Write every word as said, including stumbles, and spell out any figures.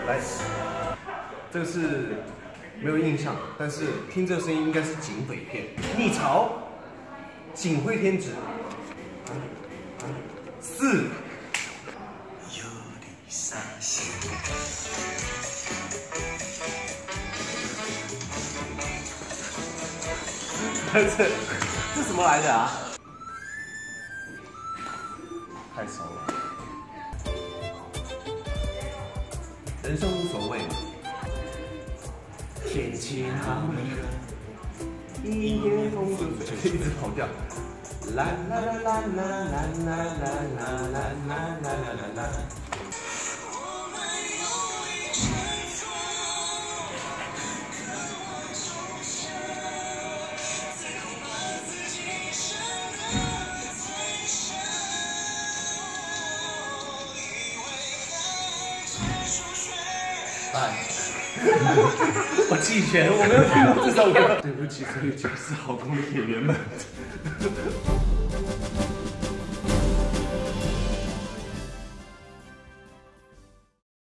来，这个是没有印象，但是听这个声音应该是警匪片。逆潮，警徽天子。四。这这什么来的啊？太熟了。人生无所谓，天气好热，一夜风就吹，一直跑调。啦啦啦啦啦啦啦啦啦啦啦啦啦啦。哎，我弃权，我没有听过这首歌。对不起，所有九四好宫的演员们。